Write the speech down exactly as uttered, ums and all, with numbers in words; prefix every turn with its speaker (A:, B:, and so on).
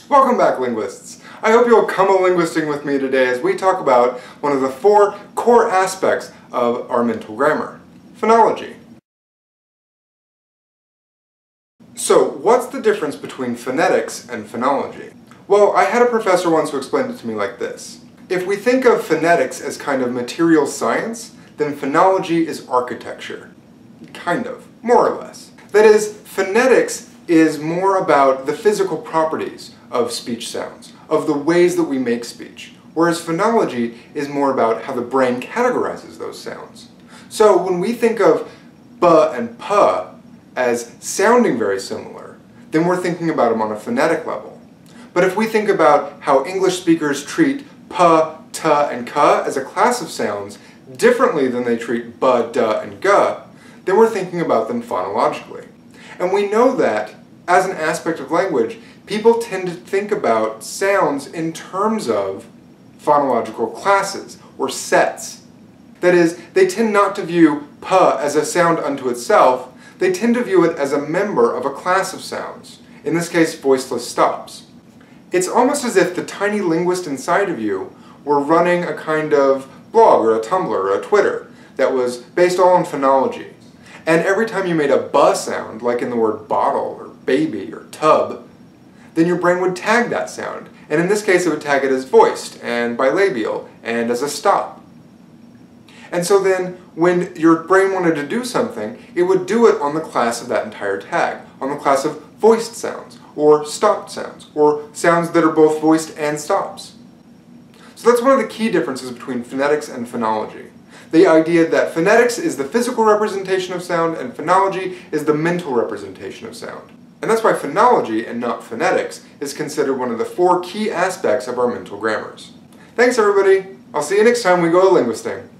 A: Welcome back, linguists! I hope you'll come a-linguisting with me today as we talk about one of the four core aspects of our mental grammar, phonology. So, what's the difference between phonetics and phonology? Well, I had a professor once who explained it to me like this. If we think of phonetics as kind of material science, then phonology is architecture. Kind of. More or less. That is, phonetics is more about the physical properties of speech sounds, of the ways that we make speech, whereas phonology is more about how the brain categorizes those sounds. So when we think of b and p as sounding very similar, then we're thinking about them on a phonetic level. But if we think about how English speakers treat p, t, and k as a class of sounds differently than they treat b, d, and g, then we're thinking about them phonologically. And we know that, as an aspect of language, people tend to think about sounds in terms of phonological classes, or sets. That is, they tend not to view p as a sound unto itself, they tend to view it as a member of a class of sounds, in this case voiceless stops. It's almost as if the tiny linguist inside of you were running a kind of blog or a Tumblr or a Twitter that was based all on phonology. And every time you made a b sound, like in the word bottle or baby or tub, then your brain would tag that sound. And in this case it would tag it as voiced and bilabial and as a stop. And so then when your brain wanted to do something, it would do it on the class of that entire tag, on the class of voiced sounds, or stopped sounds, or sounds that are both voiced and stops. So that's one of the key differences between phonetics and phonology. The idea that phonetics is the physical representation of sound and phonology is the mental representation of sound. And that's why phonology, and not phonetics, is considered one of the four key aspects of our mental grammars. Thanks everybody! I'll see you next time we go linguisting.